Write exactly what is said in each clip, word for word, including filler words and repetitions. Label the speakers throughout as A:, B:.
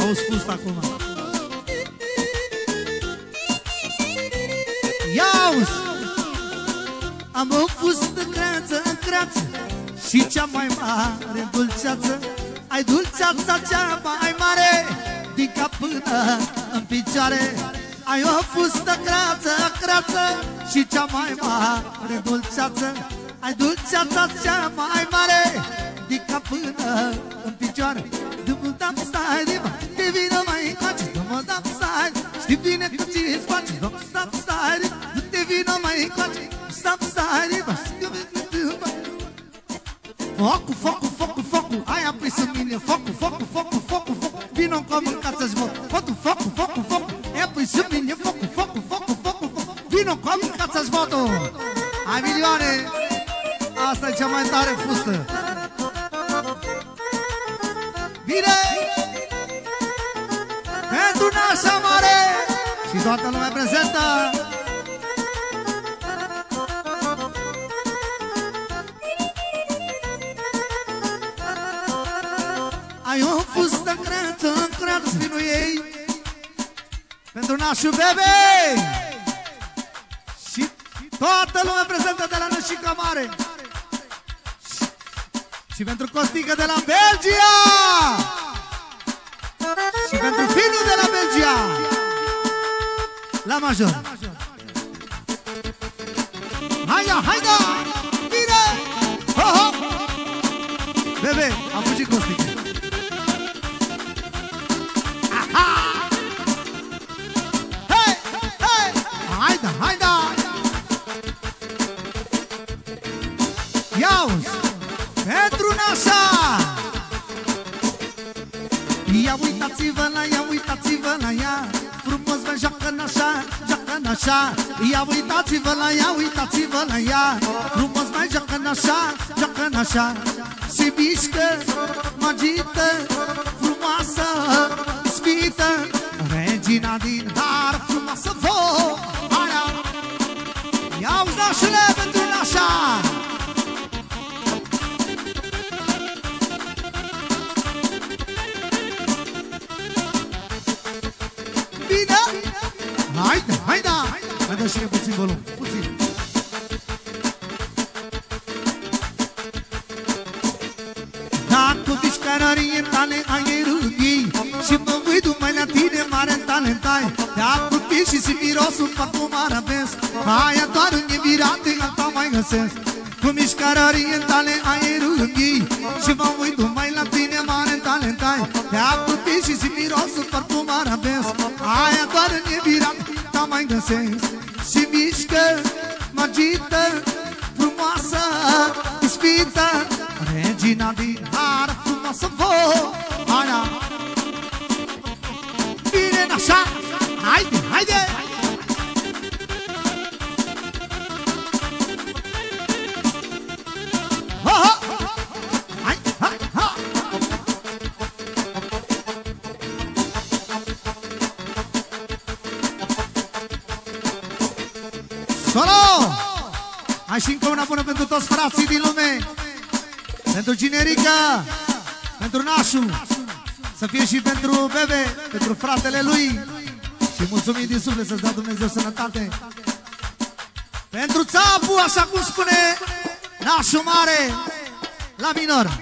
A: Auzi fust acum. Ia-uzi! Am o fustă creață în creață și cea mai mare dulceață. Ai dulceața cea mai mare din cap până în picioare. Ai o fustă creață, creață și cea mai mare dulceață. Ai dulceața cea mai mare din cap până în picioare. Dă-mă dam stai, diva, te vină mai încoace. Dă-mă dam stai, știi bine că ți-ți face. Dă-mă dam stai, diva, nu te vină mai încoace. Dă-mă stai, diva, știi bine că ți-ți face. Focul, focul, focul, focul, ai apris în mine. Focul, focul, focul, focul, focul, vino cu mâncață-ți vot. Focul, focul, focul, focul, ai apris în mine. Focul, focul, focul, focul, focul, vino cu mâncață-ți votul. Ai milioane. Asta e cea mai tare fustă. Bine! Pentru nașa mare și toată lumea prezentă. Ai o fustă creață, creață, vinul ei pentru nașul bebe și toată lumea prezentă de la Nășica Mare. Și pentru Costică de la Belgia. Și pentru Finu de la Belgia. La major. Haida, haida, bine. Ho, ho. Bebe, am fugit Costică. Aha. Hei, hei. Haida, haida. Ia-uzi. Pentru nașa. Ia uitați-vă la ea, uitați-vă la ea. Frumos vă joacă nașa, joacă nașa. Ia uitați-vă la ea, uitați-vă la ea. Frumos mai joacă nașa, joacă nașa. Se mișcă, magită, frumoasă, ispită. Regina din har, frumoasă voia. Ia-uzi nașule pentru nașa. Haide, haide! Mai dă și puțin volum, puțin. Dacă mișcărării tale aerul ei și mă uit numai la tine mare talent ai. Dacă piși și mirosul parfum arabesc, aia doar în nevirate alta mai găsesc. Cu mișcărării tale aerul ei și mă uit numai la tine mare talent ai. Dacă piși și mirosul parfum arabesc, aia doar în nevirate mai găsesc. Și mișcă, magită, frumoasă, ispită. Regina din har, frumoasă voia. Bine nașa, haide, haide. Ha, ha. Hai, ha, ha. Solo! Hai și încă una bună pentru toți frații din lume. Pentru Ginerica, pentru Nașu. Să fie și pentru Bebe, pentru fratele lui. Și mulțumim din suflet, să-ți dea Dumnezeu sănătate. Pentru Țapu, așa cum spune Nașu Mare, la minor.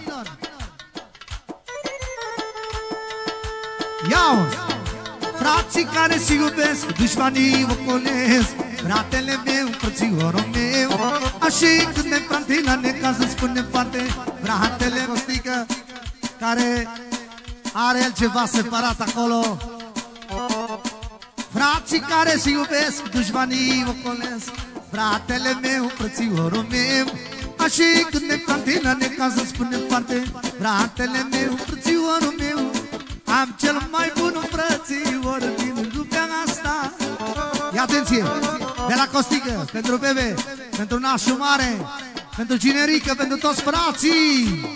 A: Iau! Frații care se iubesc, dușmanii ocolesc. Fratele meu, frățiorul meu, așa când ne plante la necaz îmi spune foarte. Fratele Rostică, care are el ceva separat acolo. Frații care se iubesc, dușmanii ocolesc. Fratele meu, frățiorul meu, așa când ne plante la necaz îmi spune foarte. Fratele meu, frățiorul meu, am cel mai bun frățior din lumea asta. Ia atenție! De la Costică, pentru Bebe, pentru Nașul Mare, pentru Ginerică, pentru toți frații.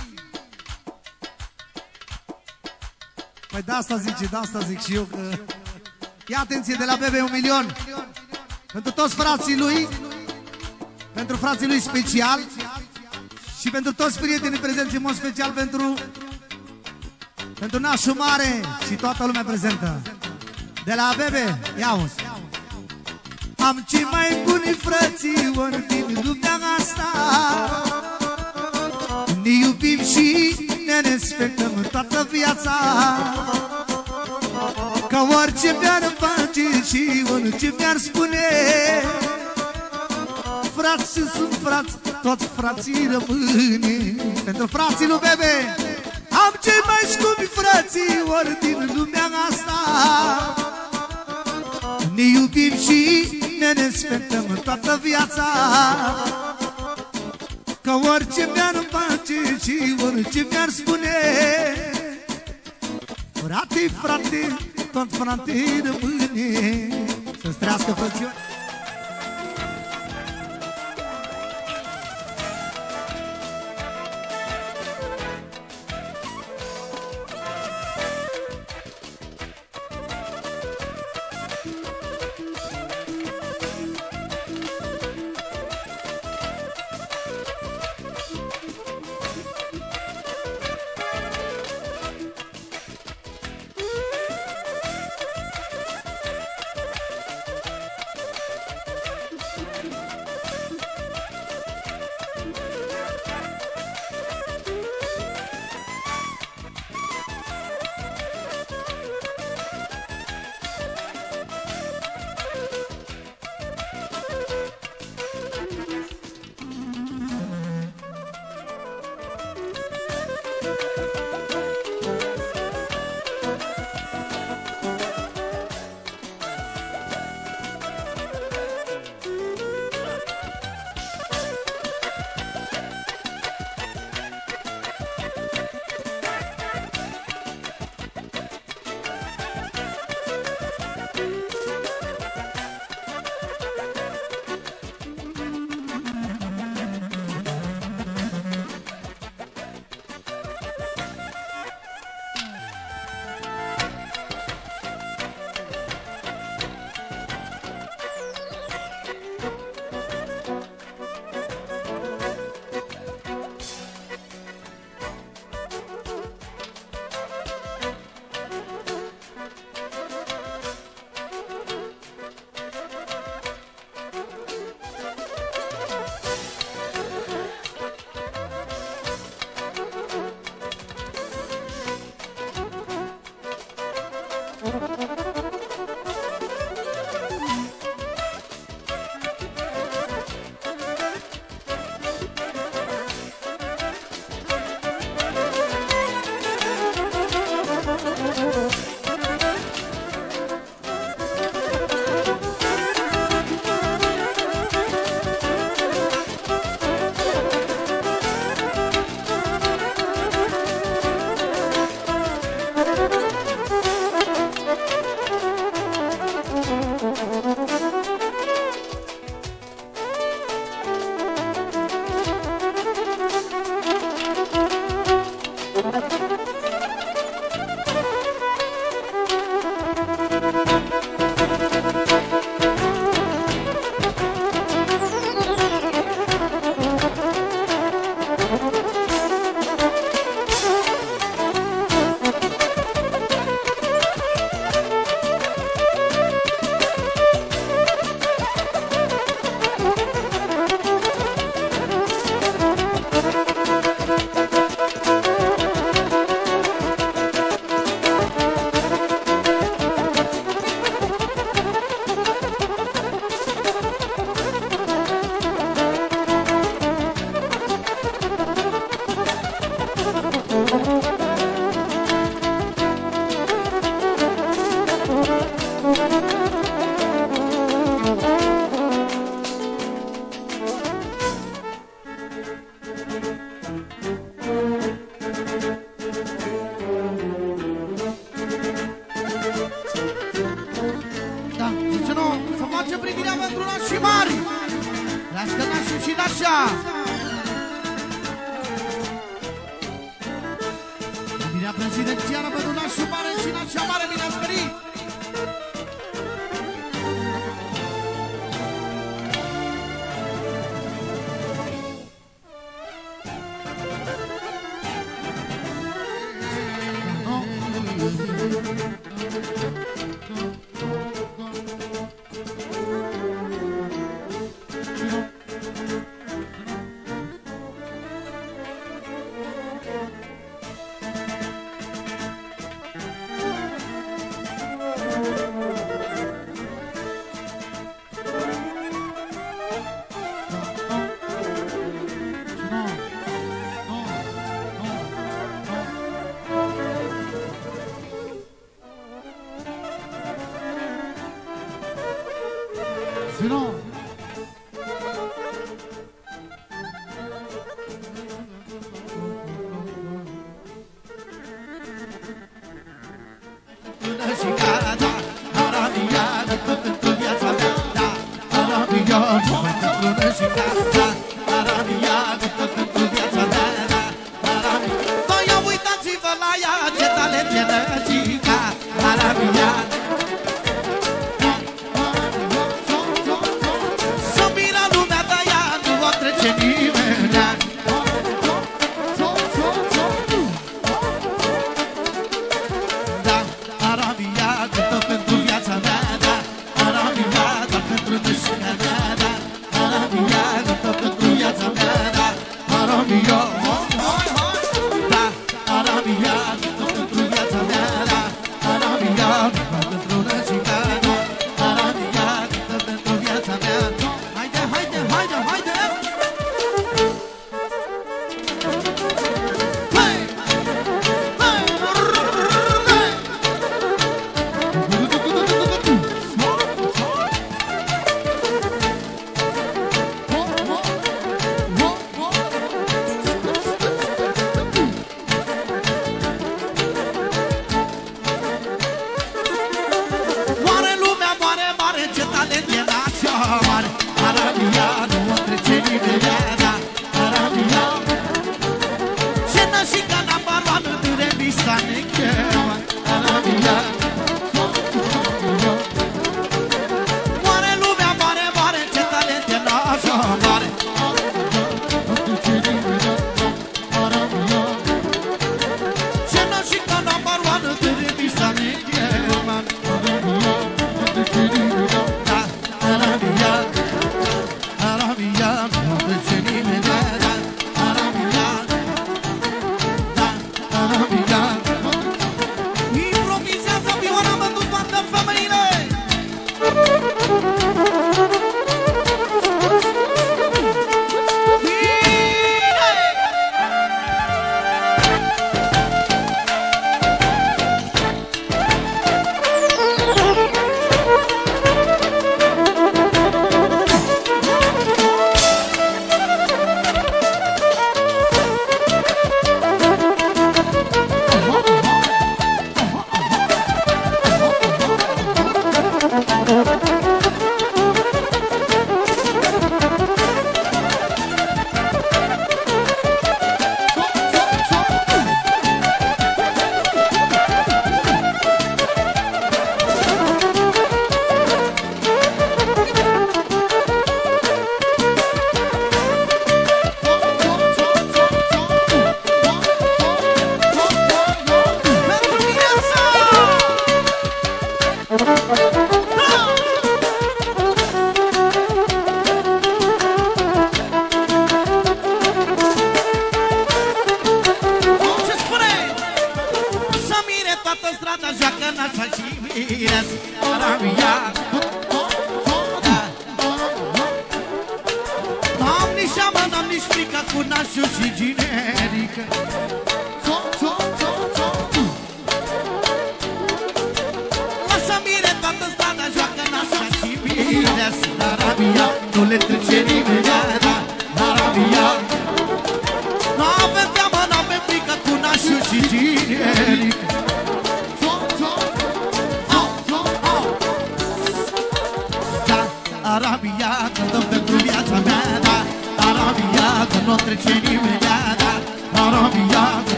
A: Păi de asta zice, de asta zic și eu că... Ia atenție, de la Bebe un milion. Pentru toți frații lui, pentru frații lui special și pentru toți prietenii prezenți în mod special pentru Pentru nașul mare și toată lumea prezentă. De la Bebe, ia-uzi. Am cei mai buni frățiori din lumea asta. Ne iubim și ne respectăm toată viața. Ca orice mi-ar face și orice mi-ar spune, frați sunt frați, toți frații rămâne. Pentru frații lui Bebe. Am cei mai scumpi frățiori din lumea asta. Ne iubim și ne respectăm toată viața. Ca orice mi-ar face și orice mi-ar spune, frate, frate, tot frate rămâne. Să-ți trească frățiori.
B: Prezidențială pentru nașul mare și nașa mare, bine ați venit! Zino.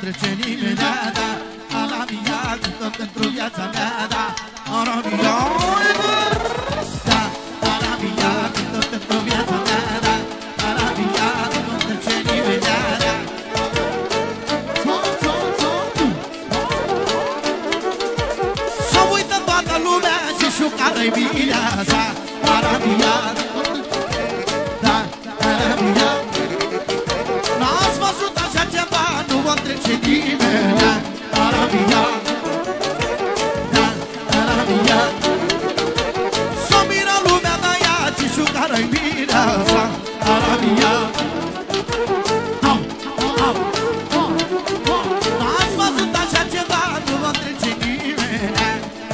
A: trece nimeni, da, da. Arabia cântă pentru viața mea, da. Arabia, da. Arabia cântă pentru viața mea, da. Arabia nu trece nimeni, da, da. Să uită toată lumea și-și care-i viața. Arabia, da, Arabia. N-ați văzut așa ceva, nu vă trece nimeni, da. Arabia, da, Arabia. S-o miră lumea de ea, și-și care-i viața. Arabia, au, au, au. N-ați văzut așa ceva, nu vă trece nimeni, da.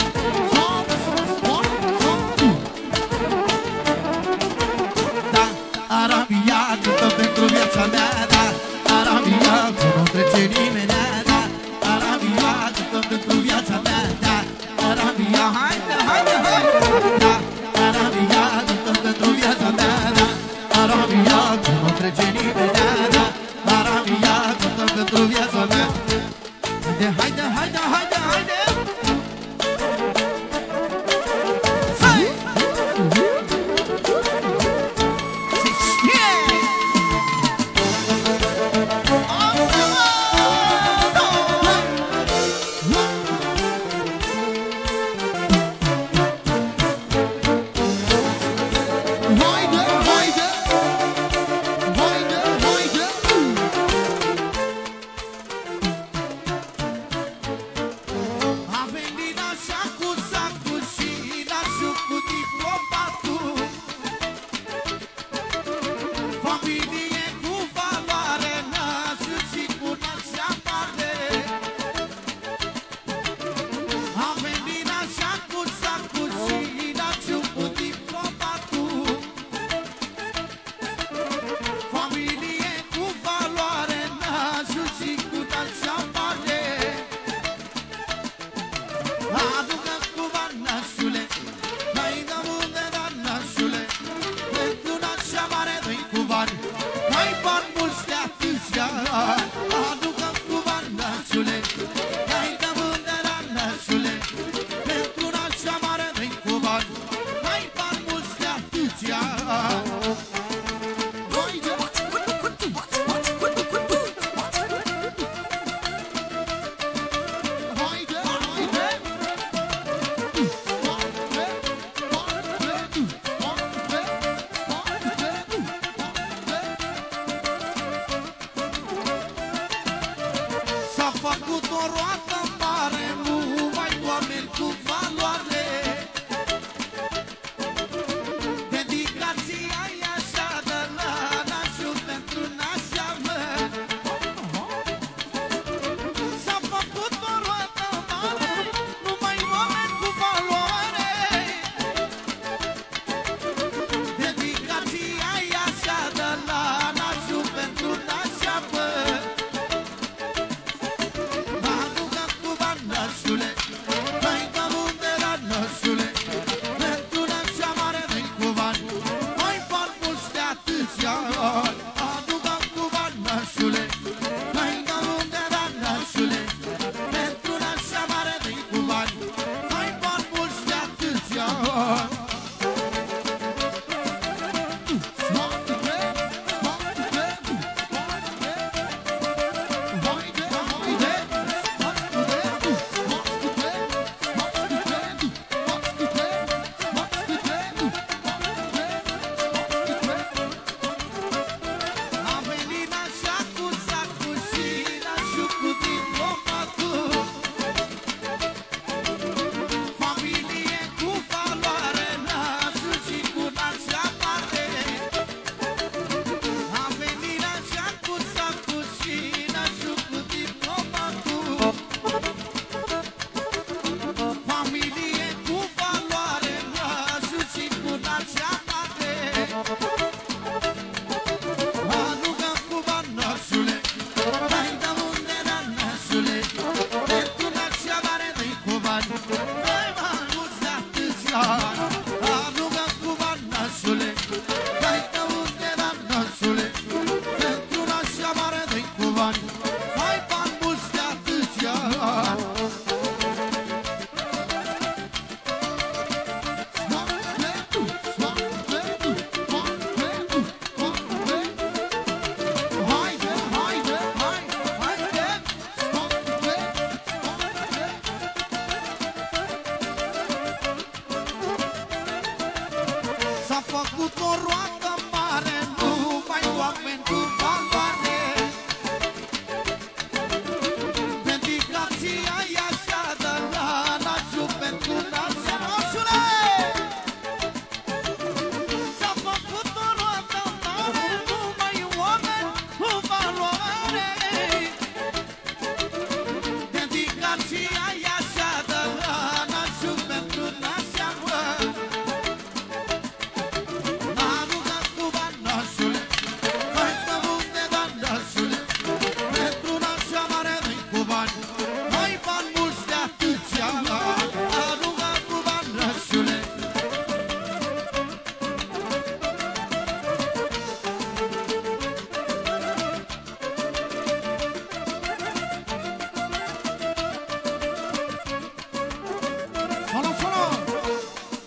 A: Da, Arabia cântă pentru viața mea, da. Arabia că nu trece nimeni, da. Arabia cântă pentru viața mea, da. Arabia, haide, haide, haide, da. Arabia cântă pentru viața mea, da. Arabia că nu trece nimeni, da. Arabia cântă pentru viața mea. Haide, haide, haide, haide, haide. Hai! Se știe!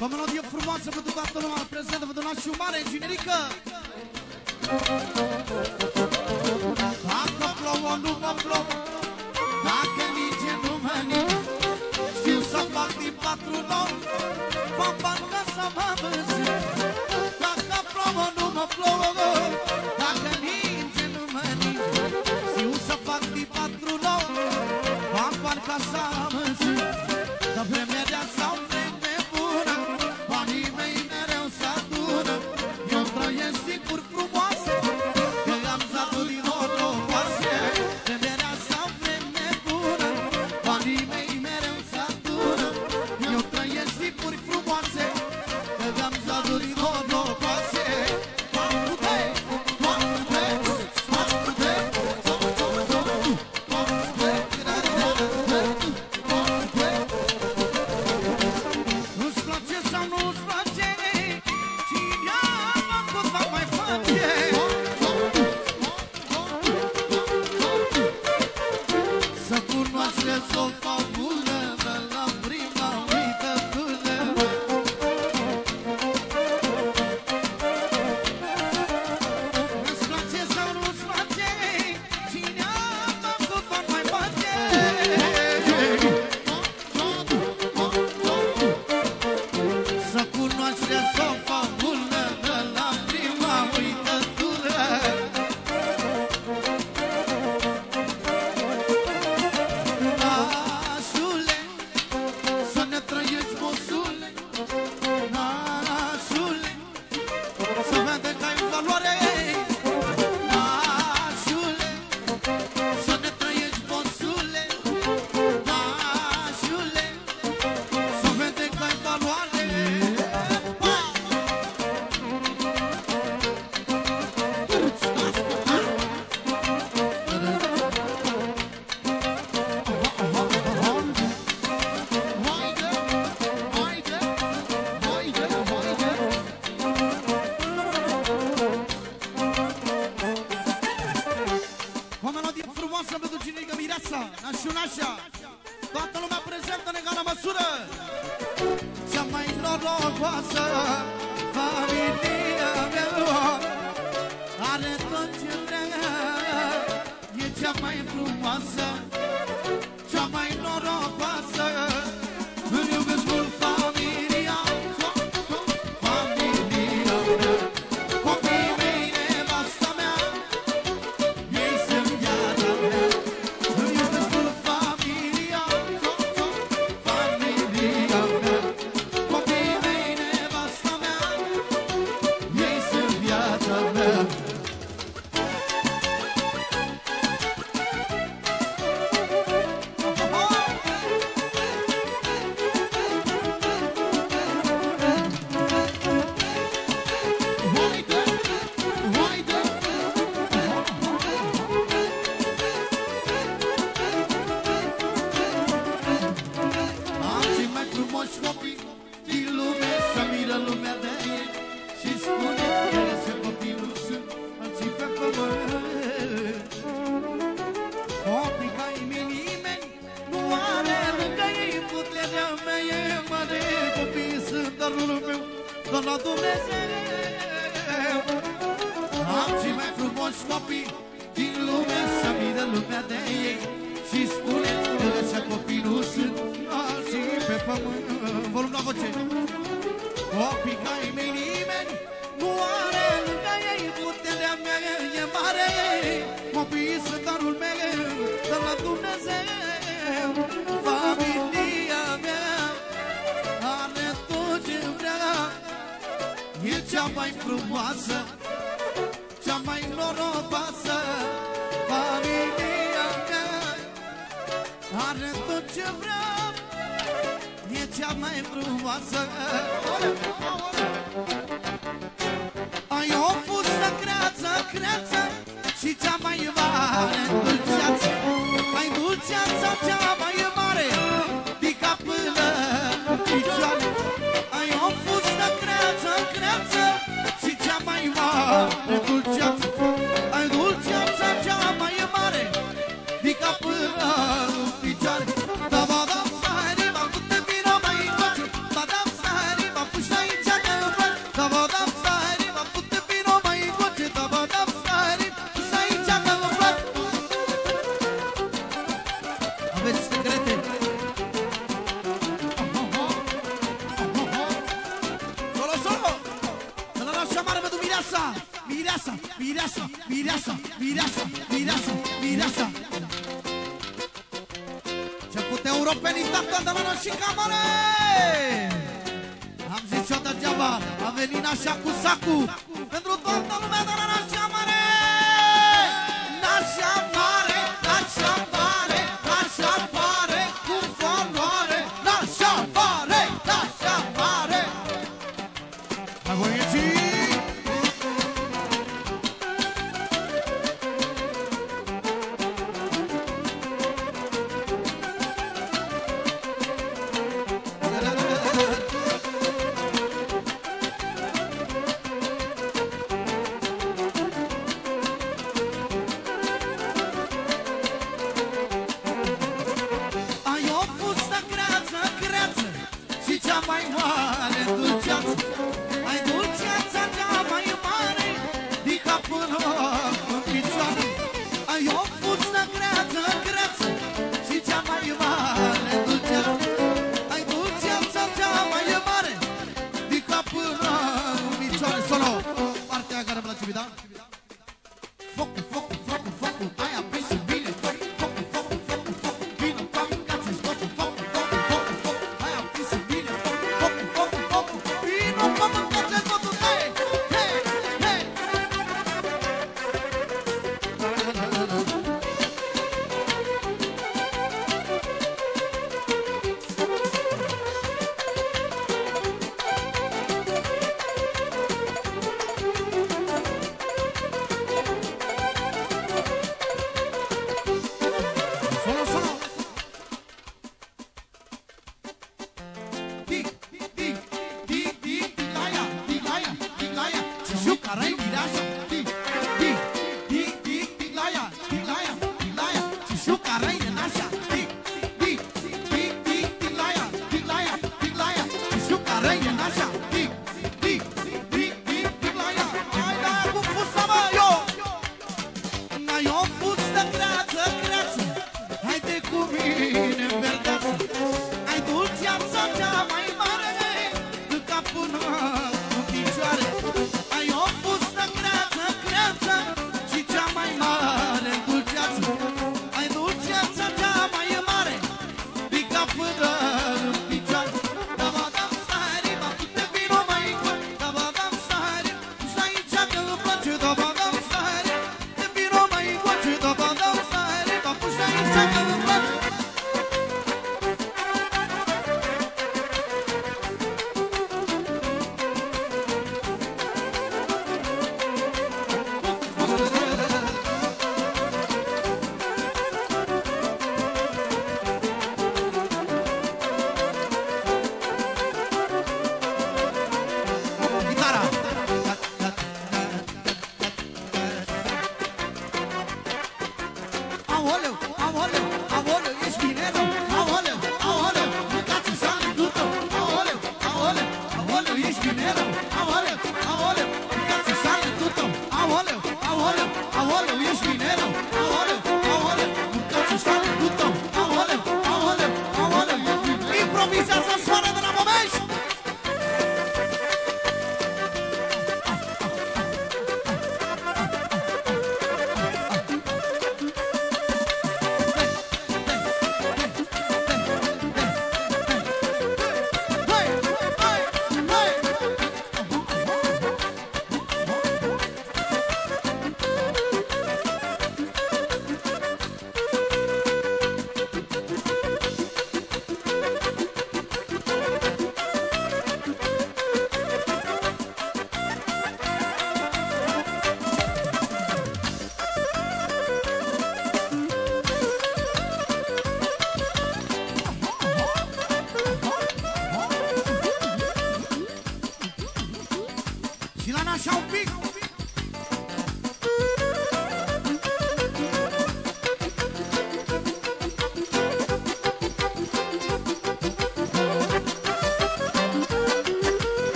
B: Cu o melodie frumoasă pentru toată lumea prezentă, pentru nașul mare, generică. Dacă plouă, nu mă plouă, dacă nici nu mă nici, știu să fac din patru nou, fac bani ca să mă văzut. Dacă plouă, nu mă plouă, dacă nici nu mă nici, știu să fac din patru nou, fac bani ca să mă văzut. Dar vremea de-a sau vreme bună, banii mei mereu s-adună, eu trăiesc sigur frumoasă, că am zatul din norocoase. Vremea de-a sau vreme bună, banii mei mereu s-adună, eu trăiesc sigur frumoase, că am zatul din norocoase. Toată lumea prezentă în egală măsură. Cea mai norocoasă familia mea are tot ce vrea, e cea mai frumoasă, cea mai norocoasă. Îmi iubesc mult familia, familia mea, copiii mei, nevasta mea, ei sunt viața mea. Îmi iubesc mult familia, familia mea, copiii mei, nevasta mea, ei sunt viața mea. Am cei mai frumoși copii din lume, să miră lumea de ei și spune că așa copii nu sunt alții pe pământ. Volum la voce. Copii ca-i mei nimeni nu are lângă ei, puterea mea e mare, copiii sunt darul meu de la Dumnezeu. Familia mea are tot ce vrea, e cea mai frumoasă, cea mai norocoasă. Familia mea are tot ce vrea, e cea mai frumoasă. Ai o fustă creață, creață și cea mai mare dulceață. Ai dulceața cea mai mare, din cap până în picioare. Ai o fustă creață, creață și cea mai mare dulceață. Ai dulceața cea mai mare, din cap până în picioare. Da, ba, da, sa, riba, cu te vino mai încoace. Ba, da, sa, riba, cu
A: mireasa, mireasa, mireasa, mireasa, mireasa. Ce pute europenii tată de la noi și camare! Am zis eu degeaba, a venit așa cu sacu pentru toată lumea de la noi și camare! Nașa mare, nașa mare, nașa mare, cu valoare, nașa mare, nașa mare. Hai băieții!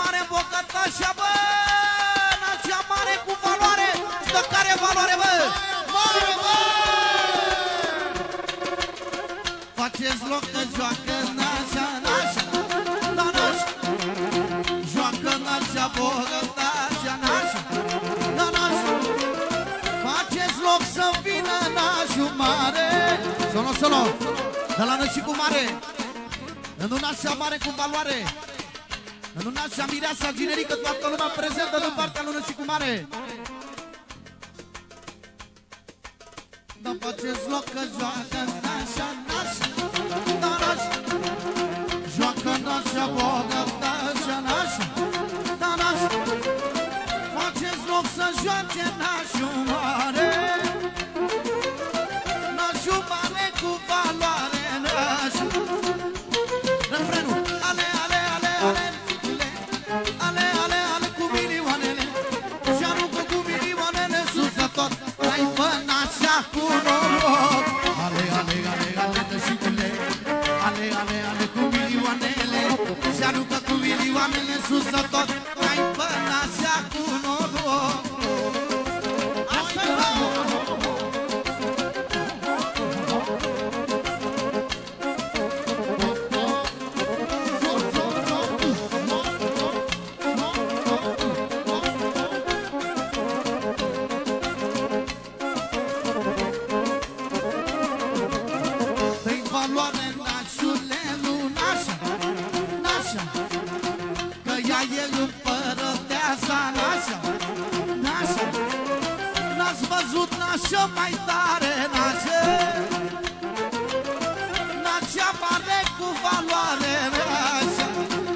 B: mare bogătașa, bă! Nașa mare cu valoare! Și de care valoare, bă? Mare, bă! Faceți loc că joacă nașa, nașa, da, nașa. Joacă nașa bogătașa, nașa, da, nașa. Faceți loc să vină nașul mare. Solo, solo, de la nășicu mare. În un așa mare cu valoare. În un așa mireasa generică, toată lumea prezentă din partea lui Nășicu mare. Da, faceți loc că joacă nașa, nașa, da, nașa. Joacă nașa, bogătașa, nașa, da, nașa. Faceți loc să joace nașul mare. Nașul mare cu valoare, nașa. Refrenul, ale, ale, ale, ale, ale, ale, ale cu milioanele. Și aruncă cu milioanele sus de tot. Hai bă, nașa cu noroc. Ale, ale, ale, ale, nășicule. Ale, ale, ale cu milioanele. Și aruncă cu milioanele sus de tot. Hai bă, nașa cu noroc. Asta-i bă! Nașa mai tare, nașa, nașa mare cu valoare, nașa.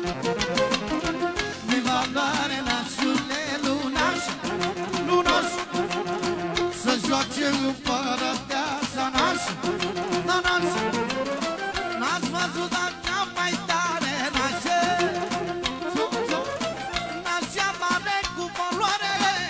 B: Mi valoare, nașule, nu nașa, nu nașa. Să joace împărăteasa, nașa, da, nașa. N-ați văzut nașa mai tare, nașa, nașa mare cu valoare.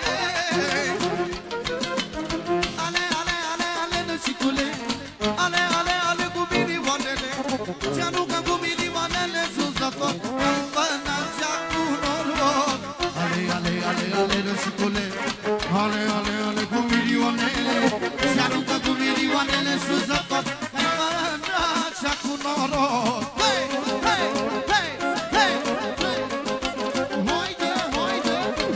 B: Ale, ale, ale cu milioanele. Și aruncă cu milioanele sus de tot. Bă, nașa cu noroc. Ale, ale, ale, ale, nășicule. Ale, ale, ale cu milioanele. Și aruncă cu milioanele sus de tot. Bă, nașa cu noroc. Hei, hei, hei, hei, hei. Haide, haide.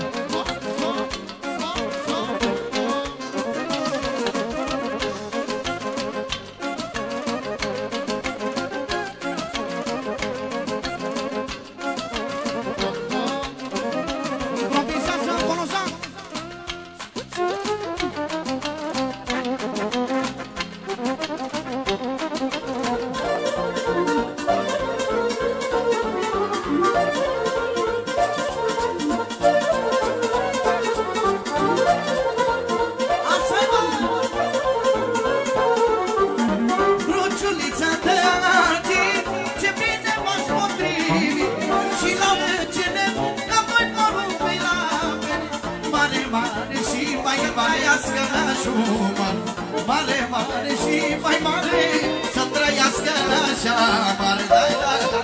B: Mare, mare și mai mare, să trăiască așa mare, da, da, da.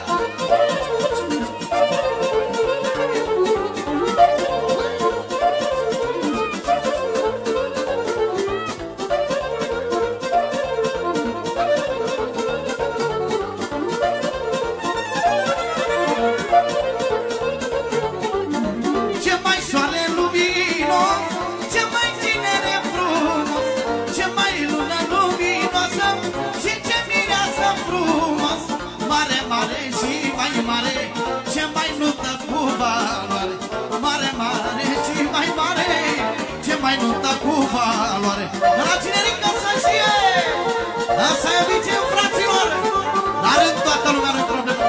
B: Ce mai soare luminos, ce mai tinere frumos, ce mai lună luminoasă și ce mireasă frumos. Mare, mare și mai mare, ce mai nuntă cu valoare. Mare, mare și mai mare, ce mai nuntă cu valoare. De la cinerică să știe, asta e obiceiul fraților. La rând toată lumea nu-i problemă.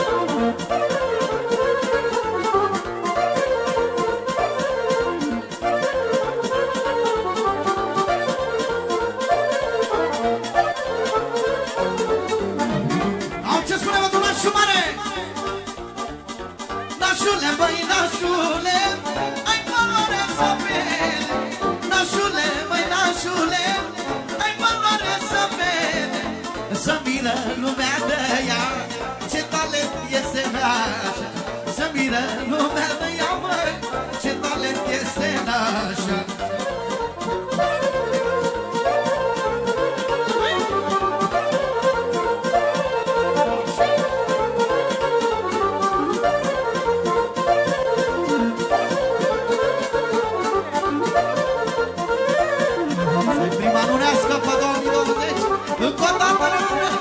B: Nașule, băi, nașule, ai valoare să vede. Nașule, băi, nașule, ai valoare să vede. Să miră lumea de ea, miră, lumea de ea, măi, ce talent este nașa.
A: Să-i prima lunească pe două mii douăzeci, încă o dată la lunească.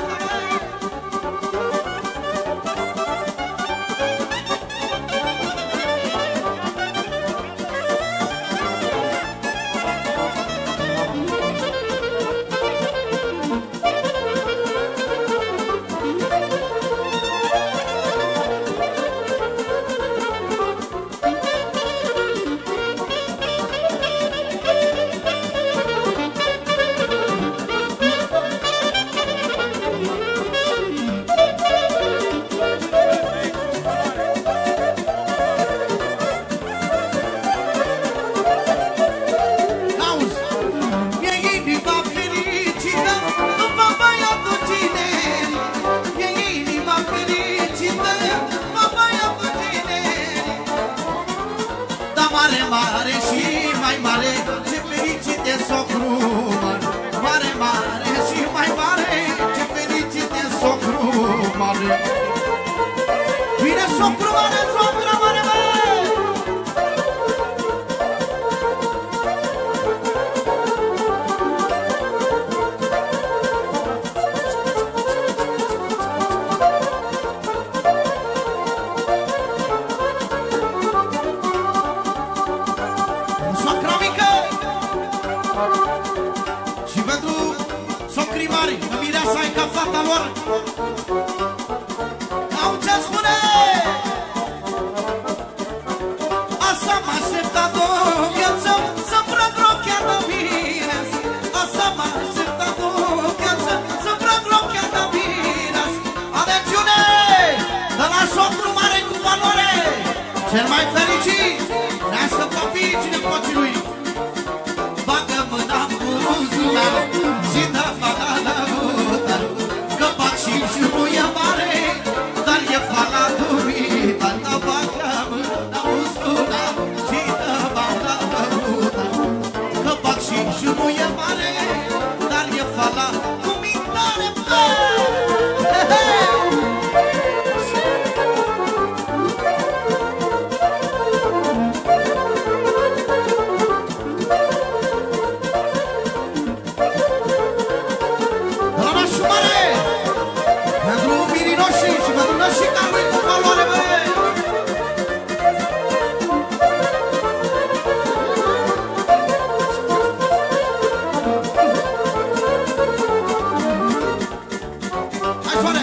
B: Mare, mare și mai mare, ce fericit e socru, mare. Mare, mare și mai mare, ce fericit e socru, mare. Vine socru mare, socru mare, mare.
A: Și pentru socrii mari, mireasa e ca fata lor.
B: Au ce spune? Asta m-a așteptat o viață, să-mi frag rochea de mine. Asta m-a așteptat o viață, să-mi frag rochea de mine. Atențiune! De la socru mare cu valoare, cel mai fericit, nească copiii și nepoții lui. Bagă mâna în buzunar și dă fata la butar, că bag și nu e mare, dar e fata dumită. Dă bagă mâna în buzunar și dă fata la butar, că bag și nu e mare, dar e fata dumită. Și ca lui cu valoare, băi! Hai, soare!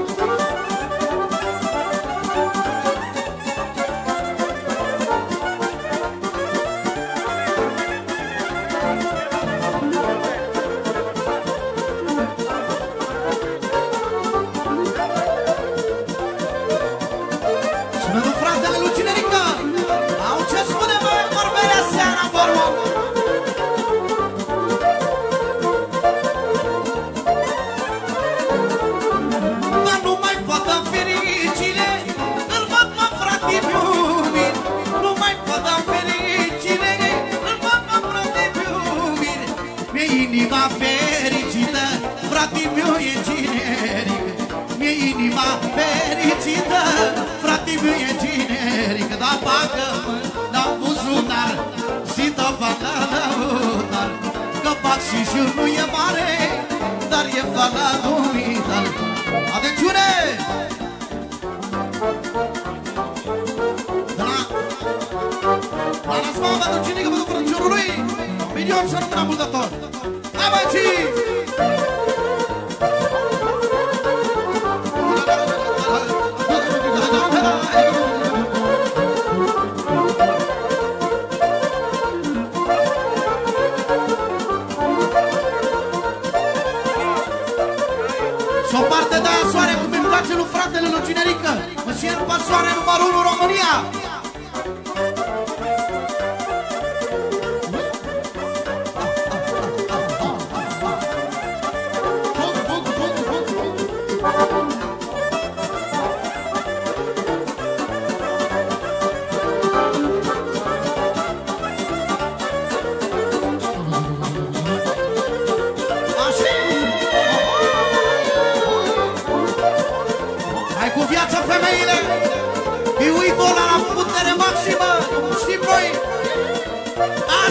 B: Inima fericită, frate-mi meu e generic. Mi-e inima fericită, frate-mi meu e generic. Da, bagă-mă la buzunar și dă fata la butar, că bag și jur nu e mare, dar e fata dumită. Atențiune! De la La Rasma, pentru cinică, pentru frățiorul lui milion să rămână mult de tot. Hai, băieții! Și o parte de aia soare, cum îmi place lui fratele lui Cinerică. Mă simt pe soare numărul unu România.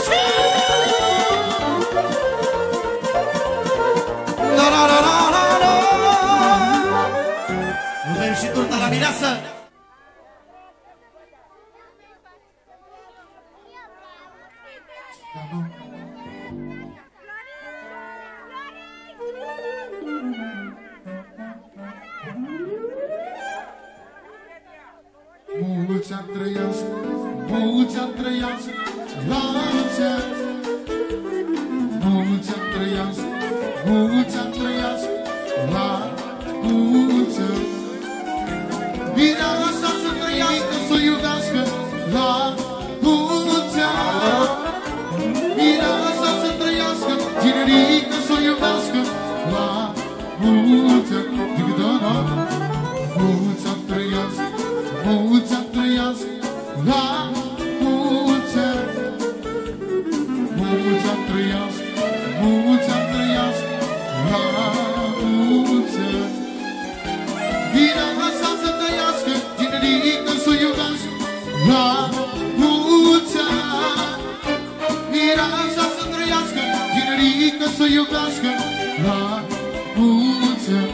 B: La la la la la la. Avem și turta la mireasă.
C: Mulți ani trăiască, mulți ani trăiască, la mulți ani. Mulți ani trăiască, mulți ani trăiască, la mulți ani. Mireasa să trăiască, să iubească, la mulți ani. Mireasa să trăiască, tinerică să iubească, la mulți ani. Mulți ani trăiască, mulți ani trăiască, la mulți ani. Mulți ani trăiască, mulți ani trăiască, la mulți ani. Mireasa să trăiască, tinerică să iubească, la mulți ani. Mireasa să trăiască, tinerică să iubească, la mulți ani.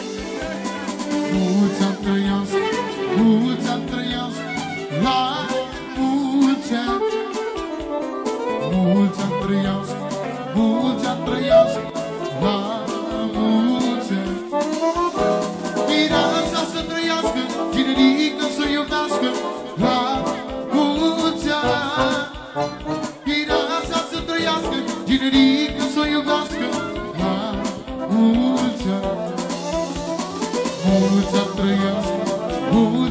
C: Mulți ani trăiască, mulți ani trăiască, la mulți ani. Mulți ani trăiască, mulți ani trăiască, la mulți ani. Mireasa să trăiască, tinerică să iubească, la mulți ani. Mireasa să trăiască, tinerică să iubească, la mulți ani. Mulți ani trăiască, mulți